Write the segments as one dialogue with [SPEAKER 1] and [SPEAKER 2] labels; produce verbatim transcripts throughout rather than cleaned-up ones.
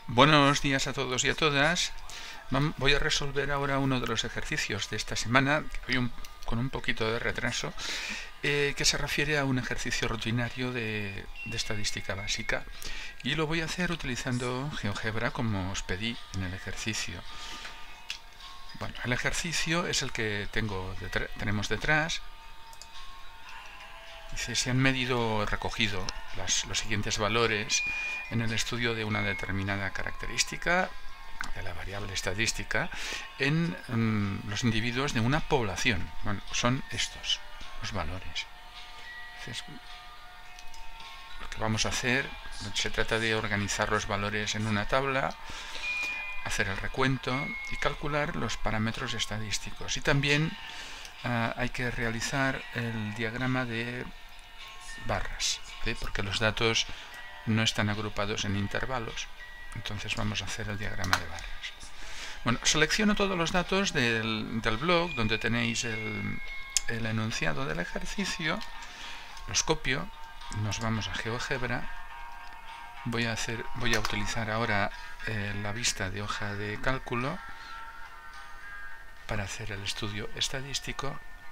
[SPEAKER 1] Buenos días a todos y a todas. Voy a resolver ahora uno de los ejercicios de esta semana, hoy un, con un poquito de retraso, eh, que se refiere a un ejercicio rutinario de, de estadística básica. Y lo voy a hacer utilizando GeoGebra como os pedí en el ejercicio. Bueno, el ejercicio es el que tengo detr- tenemos detrás. Dice, se han medido o recogido las, los siguientes valores en el estudio de una determinada característica de la variable estadística en um, los individuos de una población. Bueno, son estos los valores. Entonces, lo que vamos a hacer, se trata de organizar los valores en una tabla, hacer el recuento y calcular los parámetros estadísticos. Y también uh, hay que realizar el diagrama de barras, ¿sí? Porque los datos no están agrupados en intervalos. Entonces vamos a hacer el diagrama de barras. Bueno, selecciono todos los datos del, del blog donde tenéis el, el enunciado del ejercicio, los copio, nos vamos a GeoGebra. Voy a, hacer, voy a utilizar ahora eh, la vista de hoja de cálculo para hacer el estudio estadístico.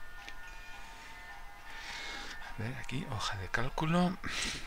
[SPEAKER 1] A ver, aquí, hoja de cálculo.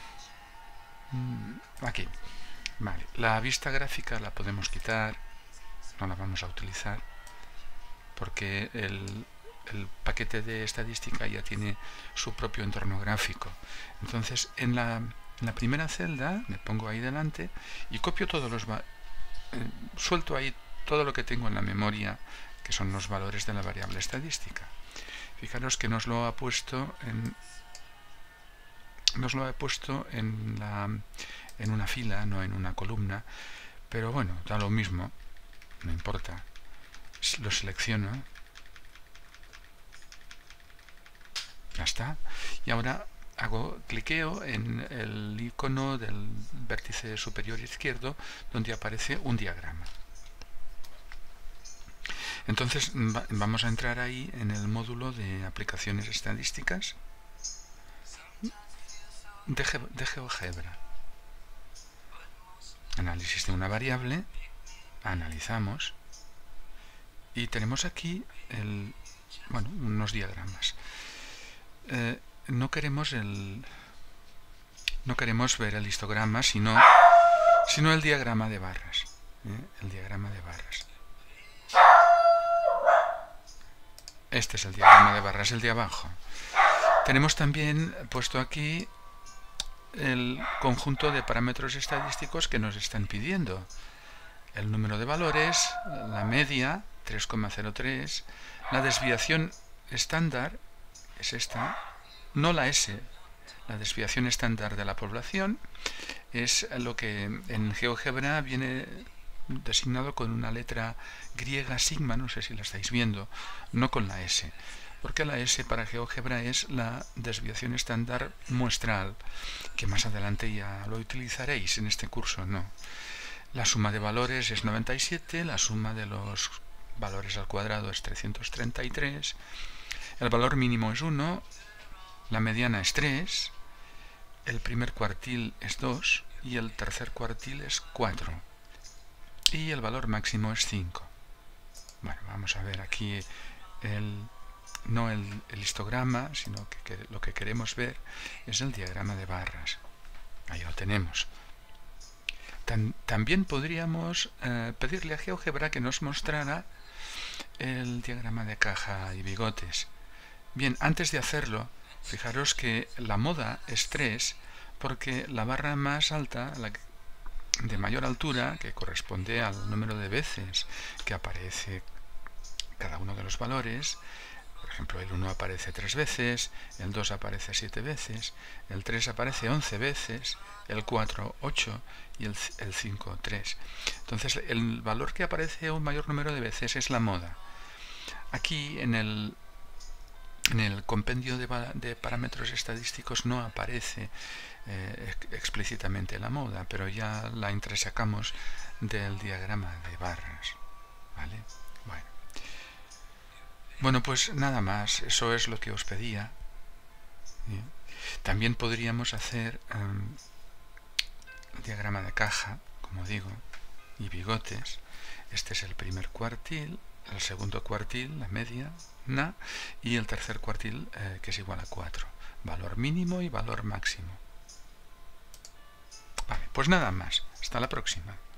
[SPEAKER 1] Aquí. Vale, la vista gráfica la podemos quitar, no la vamos a utilizar, porque el, el paquete de estadística ya tiene su propio entorno gráfico. Entonces, en la, en la primera celda me pongo ahí delante y copio todos los... Eh, suelto ahí todo lo que tengo en la memoria, que son los valores de la variable estadística. Fijaros que nos lo ha puesto en... nos lo he puesto en, la, en una fila, no en una columna, pero bueno, da lo mismo, no importa. Lo selecciono, ya está, y ahora hago cliqueo en el icono del vértice superior izquierdo donde aparece un diagrama. Entonces va, vamos a entrar ahí en el módulo de aplicaciones estadísticas de, Ge de GeoGebra. Análisis de una variable, analizamos y tenemos aquí el, bueno, unos diagramas. Eh, no queremos el no queremos ver el histograma, sino, sino el diagrama de barras. ¿eh? El diagrama de barras. Este es el diagrama de barras, el de abajo. Tenemos también puesto aquí el conjunto de parámetros estadísticos que nos están pidiendo. El número de valores, la media, tres coma cero tres, la desviación estándar, es esta, no la S, la desviación estándar de la población, es lo que en GeoGebra viene designado con una letra griega sigma, no sé si la estáis viendo, no con la S, porque la S para GeoGebra es la desviación estándar muestral, que más adelante ya lo utilizaréis, en este curso no. La suma de valores es noventa y siete, la suma de los valores al cuadrado es trescientos treinta y tres, el valor mínimo es uno, la mediana es tres, el primer cuartil es dos y el tercer cuartil es cuatro. Y el valor máximo es cinco. Bueno, vamos a ver aquí el, no el, el histograma, sino que, que lo que queremos ver es el diagrama de barras. Ahí lo tenemos. Tam, también podríamos eh, pedirle a GeoGebra que nos mostrara el diagrama de caja y bigotes. Bien, antes de hacerlo, fijaros que la moda es tres, porque la barra más alta, la de mayor altura, que corresponde al número de veces que aparece cada uno de los valores, por ejemplo, el uno aparece tres veces, el dos aparece siete veces, el tres aparece once veces, el cuatro ocho y el, el cinco tres. Entonces, el valor que aparece un mayor número de veces es la moda. Aquí, en el En el compendio de, de parámetros estadísticos no aparece eh, explícitamente la moda, pero ya la entresacamos del diagrama de barras. ¿Vale? Bueno. bueno, pues nada más, eso es lo que os pedía. ¿Sí? También podríamos hacer um, el diagrama de caja, como digo. y bigotes. Este es el primer cuartil, el segundo cuartil, la media, na, y el tercer cuartil, eh, que es igual a cuatro. Valor mínimo y valor máximo. Vale, pues nada más. Hasta la próxima.